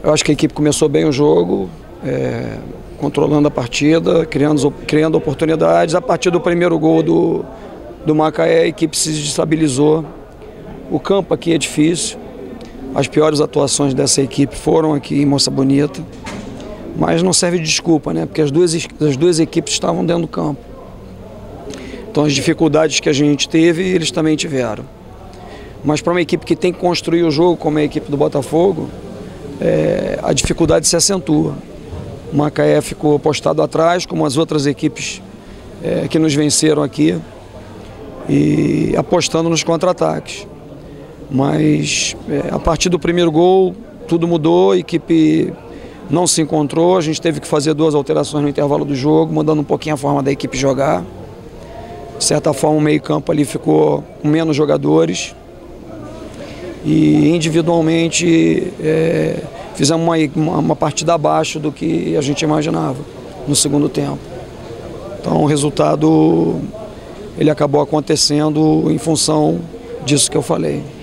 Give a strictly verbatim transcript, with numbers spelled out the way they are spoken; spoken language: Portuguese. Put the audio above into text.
Eu acho que a equipe começou bem o jogo, é, controlando a partida, criando, criando oportunidades. A partir do primeiro gol do, do Macaé, a equipe se estabilizou. O campo aqui é difícil. As piores atuações dessa equipe foram aqui em Moça Bonita. Mas não serve de desculpa, né? Porque as duas, as duas equipes estavam dentro do campo. Então as dificuldades que a gente teve, eles também tiveram. Mas para uma equipe que tem que construir o jogo, como é a equipe do Botafogo, é, a dificuldade se acentua. O Macaé ficou postado atrás, como as outras equipes é, que nos venceram aqui, e apostando nos contra-ataques. Mas é, a partir do primeiro gol, tudo mudou, a equipe não se encontrou, a gente teve que fazer duas alterações no intervalo do jogo, mudando um pouquinho a forma da equipe jogar. De certa forma, o meio-campo ali ficou com menos jogadores. E individualmente é, fizemos uma, uma partida abaixo do que a gente imaginava no segundo tempo. Então o resultado ele acabou acontecendo em função disso que eu falei.